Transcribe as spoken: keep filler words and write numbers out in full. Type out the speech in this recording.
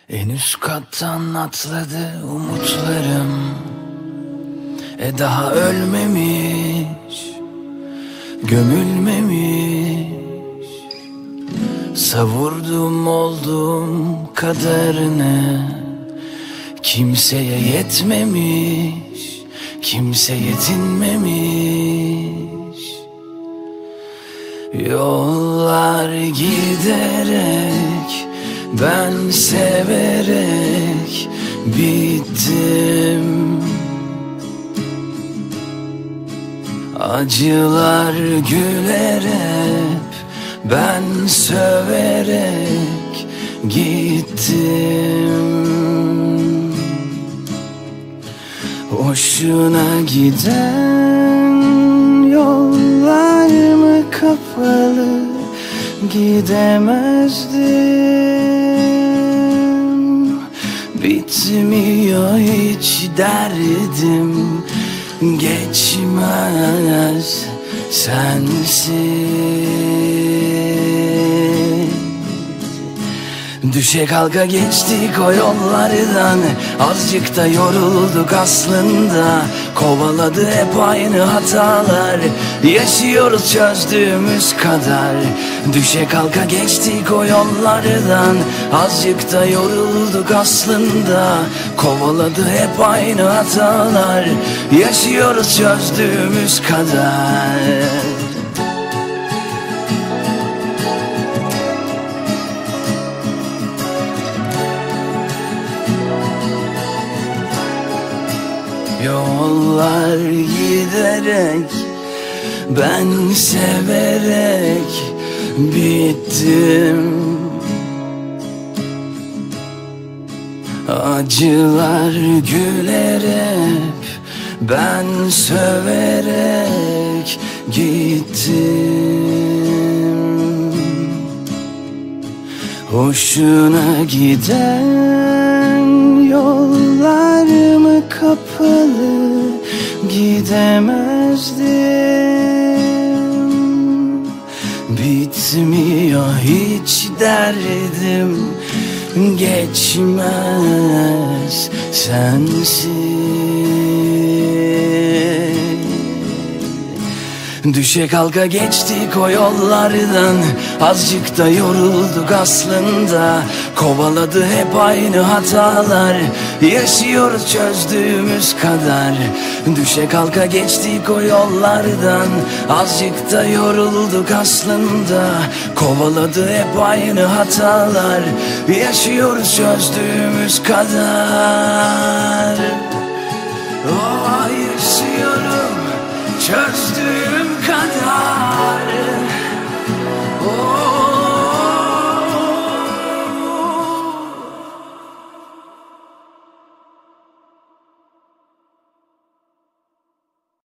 En üst kattan atladı umutlarım. E daha ölmemiş, gömülmemiş. Savurdum oldum kaderine. Kimseye yetmemiş, kimse yetinmemiş. Yollar giderek, ben severek bittim. Acılar güler hep, ben söverek gittim. Hoşuna giden yollar mı kapalı, gidemezdim. Bitmiyor hiç derdim, geçmez sensiz. Düşe kalka geçtik o yollardan, azıcık da yorulduk aslında. Kovaladı hep aynı hatalar, yaşıyoruz çözdüğümüz kadar. Düşe kalka geçtik o yollardan, azıcık da yorulduk aslında. Kovaladı hep aynı hatalar, yaşıyoruz çözdüğümüz kadar. Yollar giderek, ben severek bittim. Acılar güler hep, ben söverek gittim. Hoşuna giden yollar mı kapalı, gidemezdim. Bitmiyor hiç derdim, geçmez sensiz. Düşe kalka geçtik o yollardan, azıcık da yorulduk aslında. Kovaladı hep aynı hatalar, yaşıyoruz çözdüğümüz kadar. Düşe kalka geçtik o yollardan, azıcık da yorulduk aslında. Kovaladı hep aynı hatalar, yaşıyoruz çözdüğümüz kadar.